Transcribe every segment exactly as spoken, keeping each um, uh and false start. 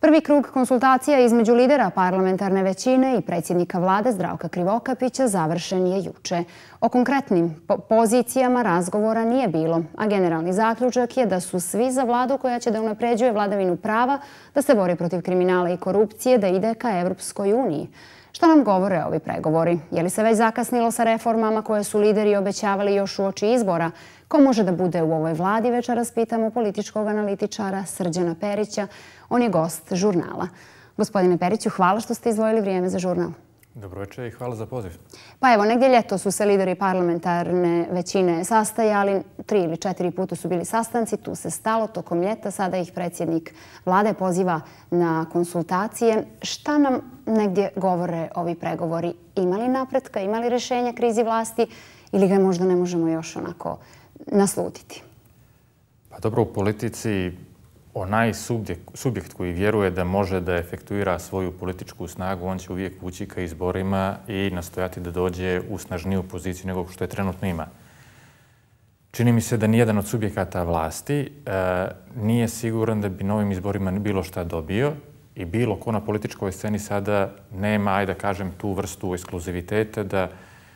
Prvi krug konsultacija između lidera parlamentarne većine i predsjednika vlade Zdravka Krivokapića završen je juče. O konkretnim pozicijama razgovora nije bilo, a generalni zaključak je da su svi za vladu koja će da unapređuje vladavinu prava, da se bori protiv kriminala i korupcije, da ide ka Evropskoj uniji. Šta nam govore ovi pregovori? Je li se već zakasnilo sa reformama koje su lideri obećavali još uoči izbora? Ko može da bude u ovoj vladi? Večeras pitamo političkog analitičara Srđana Perića. On je gost žurnala. Gospodine Periću, hvala što ste izdvojili vrijeme za žurnal. Dobroveče i hvala za poziv. Pa evo, negdje ljeto su se lideri parlamentarne većine sastajali. Tri ili četiri puta su bili sastanci. Tu se stalo tokom ljeta. Sada ih predsjednik vlade poziva na konsultacije. Šta nam negdje govore ovi pregovori? Ima li napretka? Ima li rješenja krizi vlasti? Ili ga možda ne možemo još onako naslutiti? Pa dobro, u politici onaj subjekt koji vjeruje da može da efektuira svoju političku snagu, on će uvijek ući ka izborima i nastojati da dođe u snažniju poziciju nego što je trenutno ima. Čini mi se da nijedan od subjekata vlasti nije siguran da bi na ovim izborima bilo šta dobio i bilo ko na političkoj sceni sada nema, ajde da kažem, tu vrstu ekskluziviteta da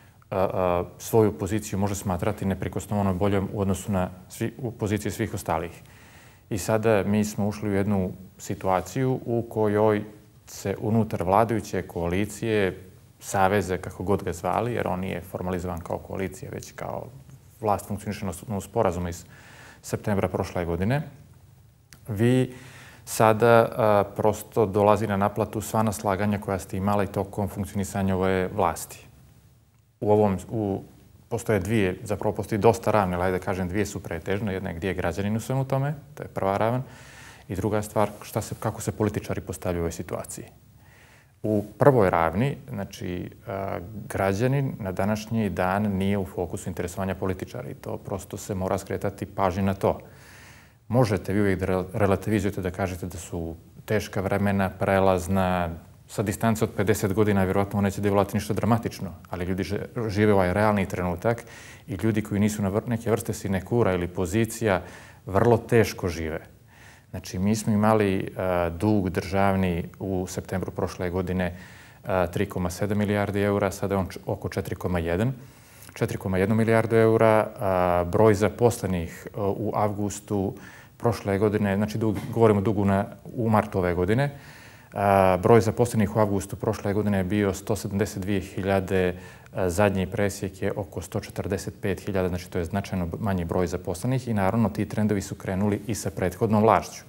svoju poziciju može smatrati neprikosnoveno boljom u odnosu na poziciju svih ostalih. I sada mi smo ušli u jednu situaciju u kojoj se unutar vladajuće koalicije, saveze, kako god ga zvali, jer on nije formalizovan kao koalicija, već kao vlast funkcioniše na sporazumu iz septembra prošle godine, vi sada prosto dolazi na naplatu sva naslaganja koja ste imali tokom funkcionisanja ove vlasti. U ovom, u, postoje dvije, zapravo postoji dosta ravne, ali da kažem dvije su pretežne. Jedna je gdje je građanin u svemu tome, to je prva ravan. I druga stvar, šta se, kako se političari postavljaju u ovoj situaciji. U prvoj ravni, znači, građanin na današnji dan nije u fokusu interesovanja političara i to prosto se mora skretati pažnju na to. Možete vi uvijek da relativizujete, da kažete da su teška vremena, prelazna, sa distance od pedeset godina vjerojatno neće djelovati ništa dramatično, ali ljudi žive ovaj realni trenutak i ljudi koji nisu na neke vrste sinekura ili pozicija vrlo teško žive. Znači, mi smo imali dug državni u septembru prošle godine tri zarez sedam milijardi eura, sada je on oko četiri zarez jedan. četiri zarez jedan milijardu eura, broj zaposlenih u avgustu prošle godine, znači govorimo o dugu u martu ove godine, broj zaposlenih u avgustu prošle godine je bio sto sedamdeset dvije hiljade, zadnji presjek je oko sto četrdeset pet hiljada, znači to je značajno manji broj zaposlenih i naravno ti trendovi su krenuli i sa prethodnom vlašću.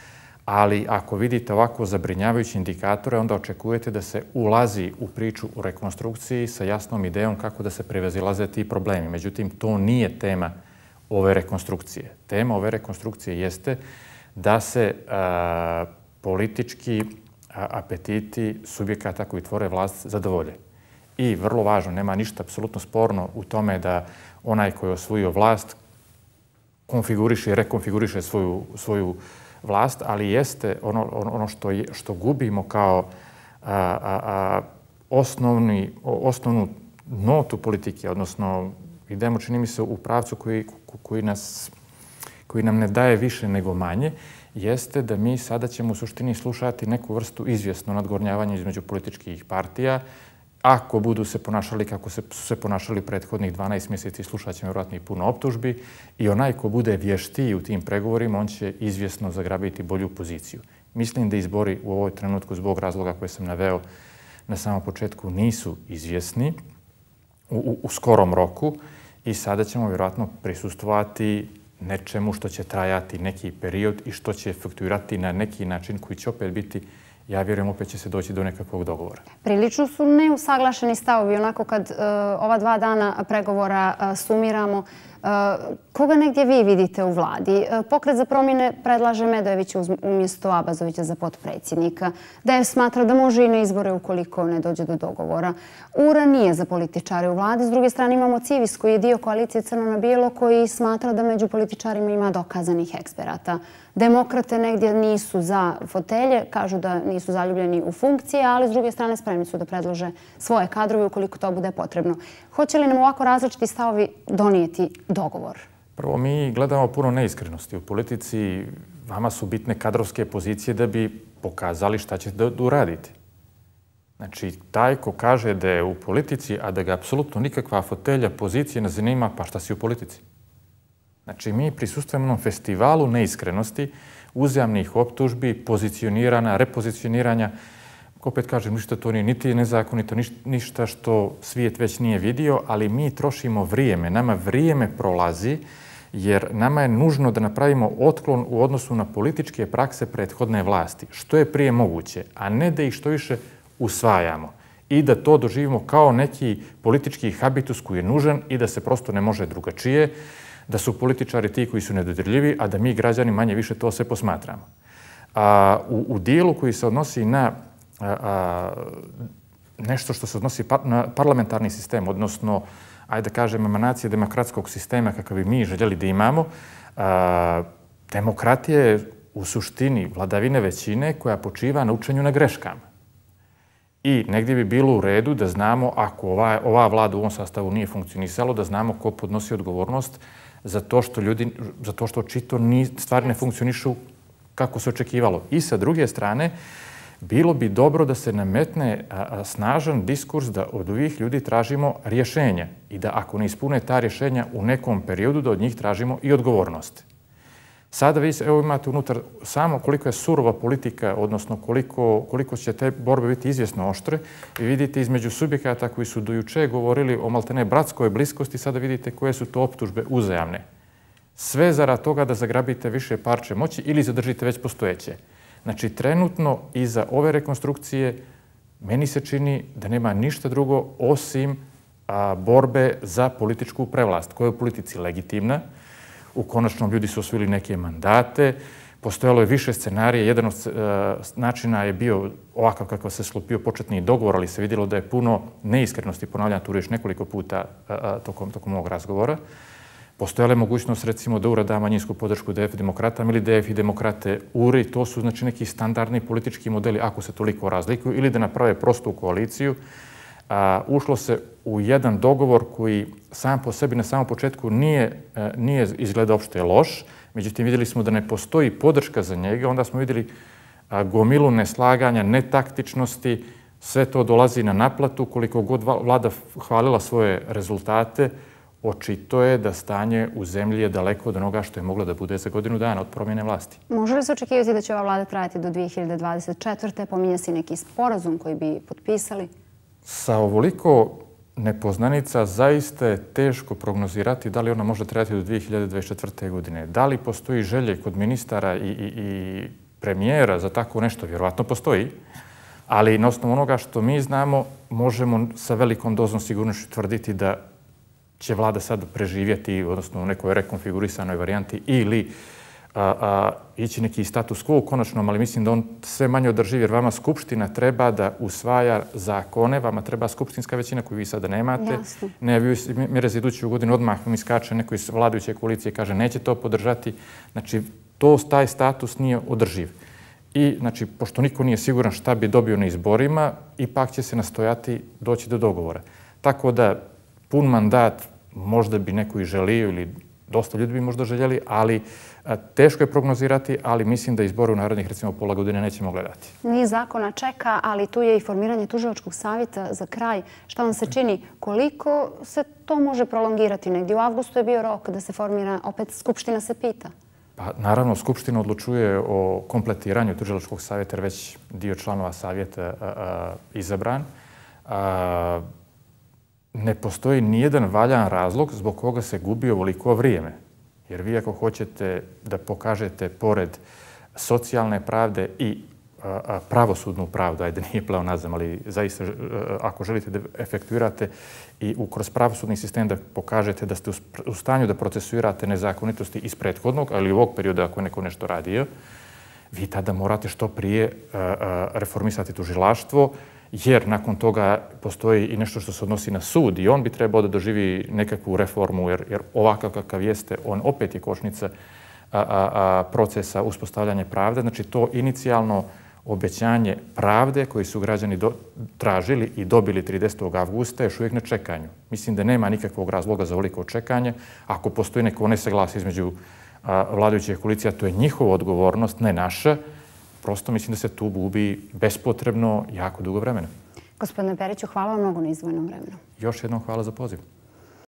Ali ako vidite ovako zabrinjavajuće indikatore, onda očekujete da se ulazi u priču u rekonstrukciji sa jasnom idejom kako da se prevazilaze ti problemi. Međutim, to nije tema ove rekonstrukcije. Tema ove rekonstrukcije jeste da se a, politički apetiti subjekata koji tvore vlast zadovolje. I vrlo važno, nema ništa apsolutno sporno u tome da onaj koji je osvojio vlast konfiguriše i rekonfiguriše svoju, svoju vlast, ali jeste ono, ono što, je, što gubimo kao a, a, a, osnovni, osnovnu notu politike, odnosno idemo, čini mi se, u pravcu koji, koji, nas, koji nam ne daje više nego manje, jeste da mi sada ćemo u suštini slušati neku vrstu izvjesno nadgornjavanja između političkih partija. Ako budu se ponašali kako se, su se ponašali prethodnih dvanaest mjeseci, slušat ćemo vjerojatno i puno optužbi. I onaj ko bude vještiji u tim pregovorima, on će izvjesno zagrabiti bolju poziciju. Mislim da izbori u ovoj trenutku zbog razloga koje sam naveo na samom početku nisu izvjesni u, u, u skorom roku i sada ćemo vjerojatno prisustvovati nečemu što će trajati neki period i što će efektuirati na neki način koji će opet biti, ja vjerujem, opet će se doći do nekakvog dogovora. Prilično su neusaglašeni stavovi. Onako kad uh, ova dva dana pregovora uh, sumiramo, uh, koga negdje vi vidite u vladi? Uh, Pokret za promjene predlaže Medojevića umjesto Abazovića za potpredsjednika. D F smatra da može i na izbore ukoliko ne dođe do dogovora. U R A nije za političare u vladi. S druge strane imamo Civis koji je dio koalicije Crno na bijelo koji smatra da među političarima ima dokazanih eksperata. Demokrate negdje nisu za fotelje, kažu da nisu zaljubljeni u funkcije, ali s druge strane spremni su da predlože svoje kadrove ukoliko to bude potrebno. Hoće li nam ovako različiti stavovi donijeti dogovor? Prvo, mi gledamo puno neiskrenosti. U politici vama su bitne kadrovske pozicije da bi pokazali šta ćete da uradite. Znači, taj ko kaže da je u politici, a da ga apsolutno nikakva fotelja, pozicija ne zanima, pa šta si u politici? Znači, mi prisustujemo onom festivalu neiskrenosti, uzajamnih optužbi, pozicionirana, repozicioniranja. Opet kažem, ništa to nije niti nezakonito, ništa što svijet već nije vidio, ali mi trošimo vrijeme. Nama vrijeme prolazi jer nama je nužno da napravimo otklon u odnosu na političke prakse prethodne vlasti, što je prije moguće, a ne da ih što više usvajamo i da to doživimo kao neki politički habitus koji je nužan i da se prosto ne može drugačije, da su političari ti koji su nedodirljivi, a da mi građani manje više to sve posmatramo. A, u, u dijelu koji se odnosi na a, a, nešto što se odnosi par, na parlamentarni sistem, odnosno, ajde da kažem, emanacije demokratskog sistema kakav bi mi željeli da imamo, a, demokratija je u suštini vladavine većine koja počiva na učenju na greškama. I negdje bi bilo u redu da znamo, ako ova, ova vlada u ovom sastavu nije funkcionisalo, da znamo ko podnosi odgovornost za to što ljudi, za to što očito ni, stvari ne funkcionišu kako se očekivalo. I sa druge strane, bilo bi dobro da se nametne a, a, snažan diskurs da od ovih ljudi tražimo rješenja i da ako ne ispune ta rješenja u nekom periodu, da od njih tražimo i odgovornost. Sada vi evo, imate unutar samo koliko je surova politika, odnosno koliko, koliko će te borbe biti izvjesno oštre. Vi vidite između subjekata koji su dojuče govorili o maltene bratskoj bliskosti, sada vidite koje su to optužbe uzajamne. Sve zarad toga da zagrabite više parče moći ili zadržite već postojeće. Znači, trenutno iza ove rekonstrukcije meni se čini da nema ništa drugo osim a, borbe za političku prevlast, koja je u politici legitimna. U konačnom ljudi su osvojili neke mandate, postojalo je više scenarija, jedan od načina je bio ovakav kakav se sklopio početni dogovor, ali se vidjelo da je puno neiskrenosti, ponavljam tu riječ nekoliko puta tokom, tokom ovog razgovora. Postojala je mogućnost recimo da U R A da manjinsku podršku D F demokratama ili D F i demokrate U R A, i to su znači neki standardni politički modeli ako se toliko razlikuju, ili da naprave prostu koaliciju. A, ušlo se u jedan dogovor koji sam po sebi na samom početku nije, nije izgleda opšte loš, međutim vidjeli smo da ne postoji podrška za njega, onda smo vidjeli a, gomilu neslaganja, netaktičnosti, sve to dolazi na naplatu, koliko god vlada hvalila svoje rezultate, očito je da stanje u zemlji je daleko od onoga što je moglo da bude za godinu dana od promjene vlasti. Može li se očekivati da će ova vlada trajati do dvije hiljade dvadeset četvrte? Pominje se neki sporazum koji bi potpisali? Sa ovoliko nepoznanica zaista je teško prognozirati da li ona može trajati do dvije hiljade dvadeset četvrte. godine. Da li postoji želje kod ministara i, i, i premijera za tako nešto? Vjerovatno postoji. Ali na osnovu onoga što mi znamo, možemo sa velikom dozom sigurnošću tvrditi da će vlada sad preživjeti, odnosno u nekoj rekonfigurisanoj varijanti, ili a, a, ići neki status quo u konačnom, ali mislim da on sve manje održiv, jer vama Skupština treba da usvaja zakone, vama treba skupštinska većina koju vi sada nemate. Jasno. Ne, vi mjere za iduću godinu odmah mi skače neko iz vladajuće koalicije i kaže neće to podržati. Znači, to, taj status nije održiv. I, znači, pošto niko nije siguran šta bi dobio na izborima, ipak će se nastojati doći do dogovora. Tako da, pun mandat možda bi neko i želio ili dosta ljudi bi možda željeli, ali a, teško je prognozirati, ali mislim da izbore u narednih recimo pola godine nećemo gledati. Niz zakona čeka, ali tu je i formiranje tužilačkog savjeta za kraj. Šta vam se čini? Koliko se to može prolongirati? Negdje u avgustu je bio rok da se formira, opet Skupština se pita. Pa naravno, Skupština odlučuje o kompletiranju tužilačkog savjeta, jer već dio članova savjeta a, a, izabran. A, ne postoji nijedan valjan razlog zbog koga se gubi ovoliko vrijeme. Jer vi ako hoćete da pokažete pored socijalne pravde i a, a, pravosudnu pravdu, ajde nije pleonazam, ali zaista a, ako želite da efektuirate i u, kroz pravosudni sistem da pokažete da ste u, u stanju da procesuirate nezakonitosti iz prethodnog, ali i ovog perioda ako je neko nešto radio, vi tada morate što prije a, a, reformisati tužilaštvo, jer nakon toga postoji i nešto što se odnosi na sud i on bi trebao da doživi nekakvu reformu, jer, jer ovakav kakav jeste, on opet je kočnica a, a, a, procesa uspostavljanja pravde. Znači to inicijalno obećanje pravde koji su građani tražili i dobili tridesetog avgusta još uvijek na čekanju. Mislim da nema nikakvog razloga za ovoliko čekanje. Ako postoji neko nesaglasje između vladajućih koalicija, to je njihova odgovornost, ne naša. Prosto mislim da se tu gubi bespotrebno jako dugo vremena. Gospodine Periću, hvala vam mnogo na izdvojenom vremenu. Još jednom hvala za poziv.